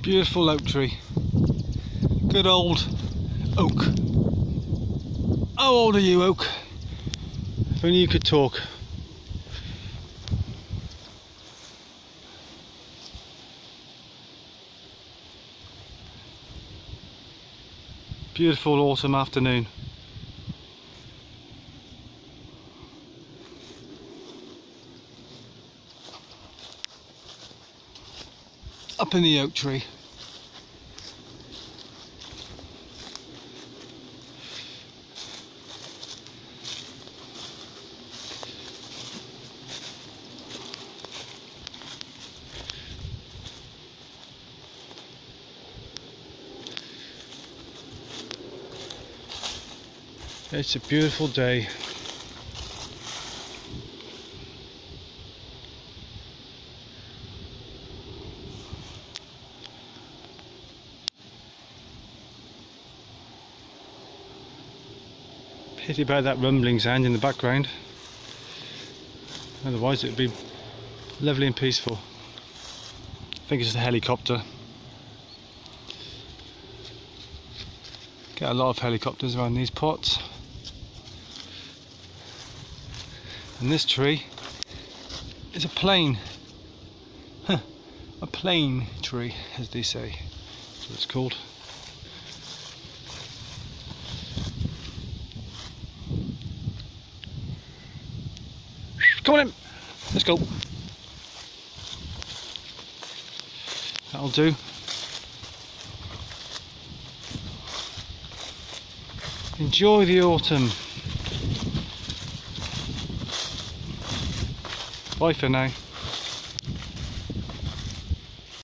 Beautiful oak tree. Good old oak. How old are you, oak? If only you could talk. Beautiful autumn afternoon. Up in the oak tree. It's a beautiful day. Pity about that rumbling sound in the background. Otherwise it would be lovely and peaceful. I think it's a helicopter. Get a lot of helicopters around these pots. And this tree is a plane. A plane tree, as they say. That's what it's called. Come on in, let's go. That'll do. Enjoy the autumn. Bye for now.